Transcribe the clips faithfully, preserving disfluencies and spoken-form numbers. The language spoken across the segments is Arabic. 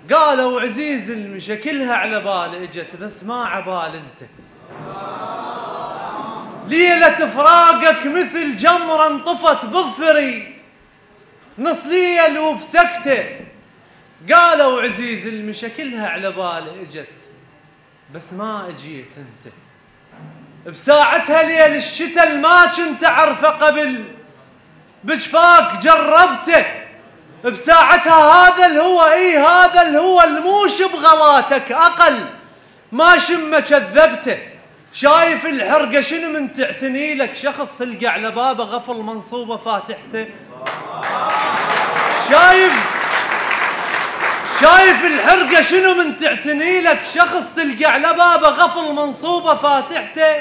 قالوا عزيز المشى كلها على بال اجت، بس ما عبال انت. ليلة فراقك مثل جمرة انطفت بظفري، نص ليل وبسكته. قالوا عزيز المشى كلها على بال اجت، بس ما اجيت انت. بساعتها ليل الشتاء ما كنت اعرفه قبل، بجفاك جربته. بساعتها هذا الهوى، اي هذا الهوى الموش بغلاتك اقل، ما شمه كذبته. شايف الحرقه شنو من تعتني لك شخص تلقى على بابه غفل منصوبه فاتحته. شايف شايف الحرقه شنو من تعتني لك شخص تلقى على بابه غفل منصوبه فاتحته.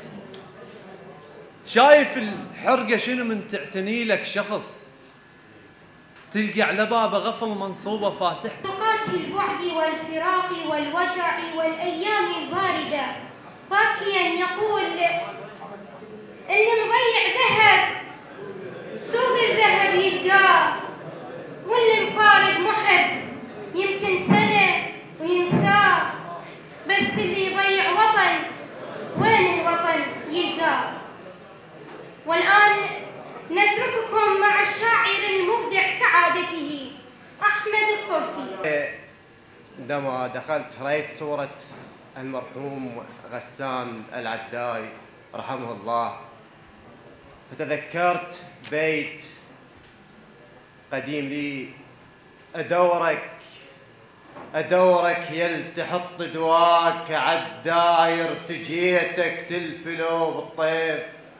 شايف الحرقه شنو من تعتني لك شخص تلقى على بابه غفل منصوبه فاتحته. اوقات البعد والفراق والوجع والايام البارده باكيا يقول اللي مضيع ذهب سوق الذهب يلقاه، واللي مفارق محب يمكن سنه وينساه، بس اللي يضيع وطن وين الوطن يلقاه. والآن نترككم مع الشاعر المبدع كعادته أحمد الطرفي. عندما دخلت رأيت صورة المرحوم غسان العداي رحمه الله، فتذكرت بيت قديم لي: أدورك أدورك يل تحط دواك عالداير، تجيتك تلفلو بالطيف.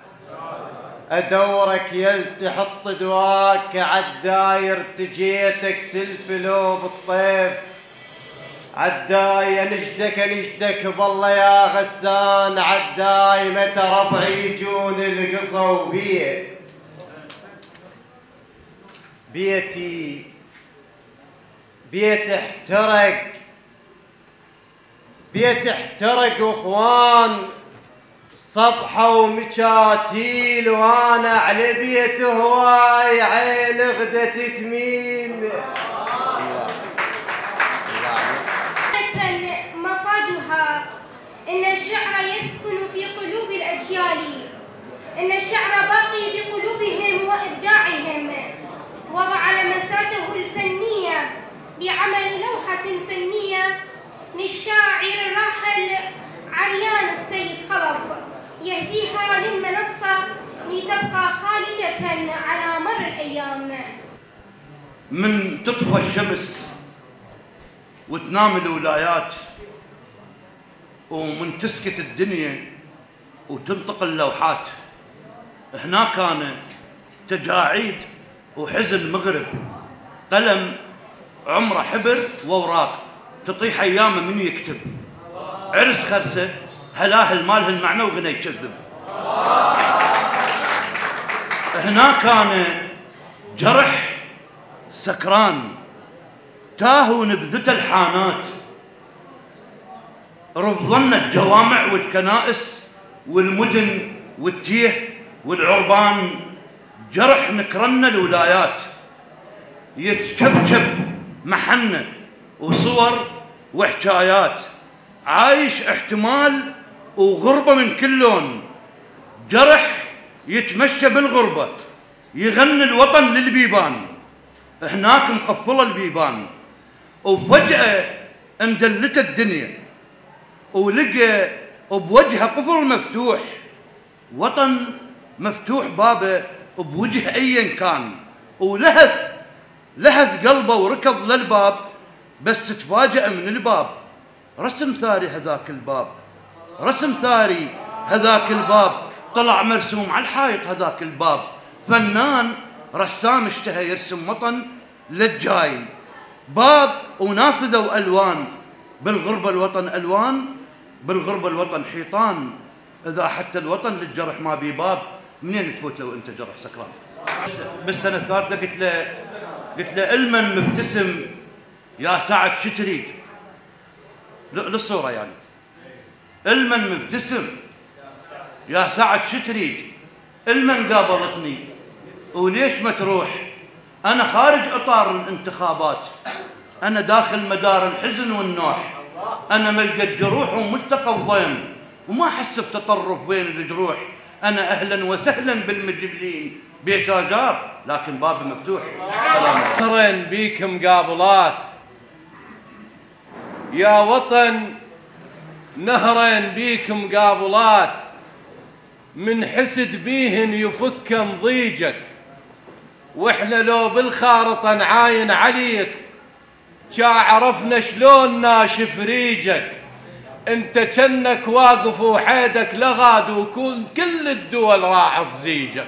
أدورك يل تحط دواك عالداير، تجيتك تلفلو بالطيف. عداي نجدك نجدك بالله يا غسان، عداي متى ربعي يجون القصوا بيه. بيتي بيت احترق بيت احترق واخوان صبحة ومشاتيل، وانا على بيت هواي عين غدت تميل. مفادها إن الشعر يسكن في قلوب الأجيال، إن الشعر باقي بقلوبهم وإبداعهم. وضع لمساته الفنية بعمل لوحة فنية للشاعر الراحل عريان السيد خلف، يهديها للمنصة لتبقى خالدة على مر الأيام. من تطفى الشمس وتنام الولايات، ومن تسكت الدنيا وتنطق اللوحات، هنا كان تجاعيد وحزن مغرب، قلم عمره حبر ووراق، تطيح ايامه من يكتب. عرس خرسه هلاهل مالها المعنى وغنى يكذب. هنا كان جرح سكران تاهوا نبذته الحانات، رفضنا الجوامع والكنائس والمدن والتيه والعربان، جرح نكرنا الولايات. يتشبشب محنة وصور وحكايات، عايش احتمال وغربة من كل لون. جرح يتمشى بالغربة يغني الوطن للبيبان، هناك مقفلة البيبان. وفجأة اندلت الدنيا ولقى بوجهه قفل مفتوح، وطن مفتوح بابه بوجه ايا كان. ولهث لهث قلبه وركض للباب، بس تفاجأ من الباب رسم ثاري. هذاك الباب رسم ثاري، هذاك الباب طلع مرسوم على الحائط. هذاك الباب فنان رسام اشتهى يرسم وطن للجاي. باب ونافذه الوان، بالغربه الوطن الوان، بالغربه الوطن حيطان. اذا حتى الوطن للجرح ما بي باب، منين تفوت لو انت جرح سكران؟ بالسنه الثالثه قلت له قلت له المن مبتسم يا سعد شو تريد؟ للصوره يعني. المن مبتسم يا سعد شو تريد؟ المن قابلتني وليش ما تروح؟ انا خارج اطار الانتخابات، أنا داخل مدار الحزن والنوح، أنا ملقى الجروح وملتقى الضيم، وما أحس بتطرف بين الجروح. أنا أهلا وسهلا بالمجبلين، بيت جار لكن بابي مفتوح. نهرين بيك مقابلات يا وطن، نهرين بيك مقابلات، من حسد بيهن يفك ضيجك، واحنا لو بالخارطة نعاين عليك جا عرفنا شلون ناشف ريجك. انت جنك واقف وحيدك لغاد، وكون كل الدول راحت زيجك.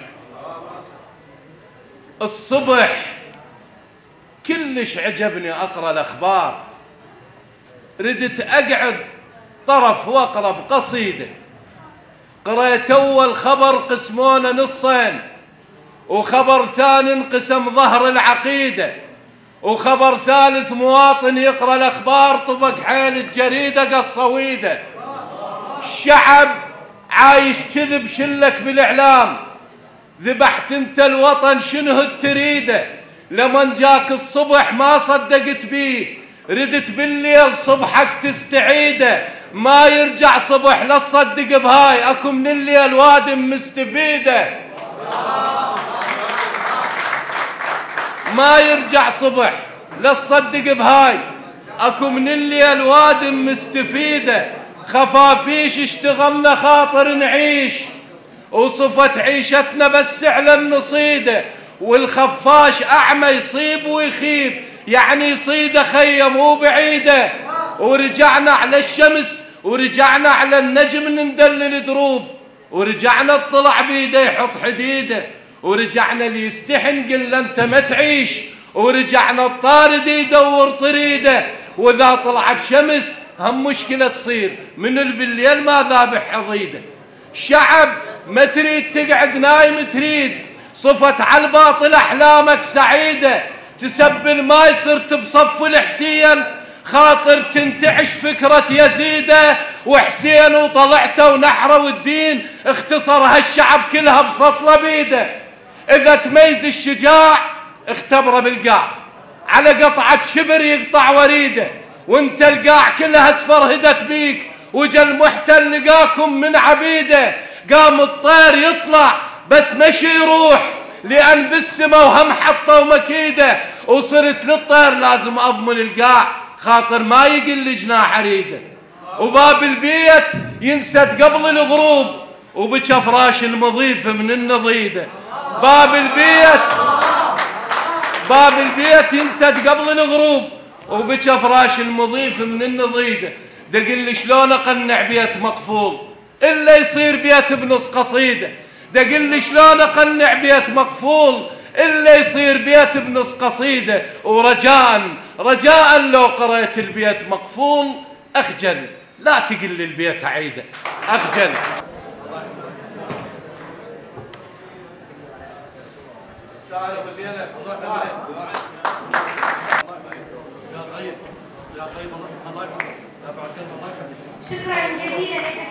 الصبح كلش عجبني اقرا الاخبار، ردت اقعد طرف واقرا بقصيده. قريت اول خبر قسمونا نصين، وخبر ثاني انقسم ظهر العقيده، وخبر ثالث مواطن يقرا الاخبار طبق حيل الجريده قصويده. الشعب عايش كذب شلك بالاعلام، ذبحت انت الوطن شنو تريده. لمن جاك الصبح ما صدقت بيه، ردت بالليل صبحك تستعيده. ما يرجع صبح لا تصدق بهاي، اكو من الليل وادم مستفيده. ما يرجع صبح لا تصدق بهاي، اكو من الليل وادم مستفيده. خفافيش اشتغلنا خاطر نعيش، وصفت عيشتنا بس على النصيده. والخفاش اعمى يصيب ويخيب، يعني يصيده خيه مو بعيده. ورجعنا على الشمس ورجعنا على النجم ندلل دروب، ورجعنا اطلع بيده يحط حديده. ورجعنا اللي يستحن قل انت ما تعيش، ورجعنا الطارد يدور طريده. واذا طلعت شمس هم مشكله تصير، من بالليل ما ذابح حضيده. شعب ما تريد تقعد نايم، تريد صفت على الباطل احلامك سعيده. تسبل ما صرت بصف الحسين، خاطر تنتعش فكرة يزيده وحسين، وطلعته ونحره والدين اختصر هالشعب كلها بسطله بيده. اذا تميز الشجاع اختبره بالقاع، على قطعة شبر يقطع وريده. وانت القاع كلها تفرهدت بيك، وجا المحتل لقاكم من عبيده. قام الطير يطلع بس مشي يروح، لان بالسما وهم حطه ومكيده. وصرت للطير لازم اضمن القاع، خاطر ما يقل جناح اريده. وباب البيت ينسد قبل الغروب، وبكى فراش المضيف من النضيده. باب البيت باب البيت ينسد قبل الغروب، وبكى فراش المضيف من النضيده. دقل لي شلون اقنع بيت مقفول الا يصير بيت بنص قصيده. دقل لي شلون اقنع بيت مقفول الا يصير بيت بنص قصيده. ورجاء رجاء لو قريت البيت مقفول اخجل، لا تقل لي البيت عيده اخجل. شكرا جزيلا لك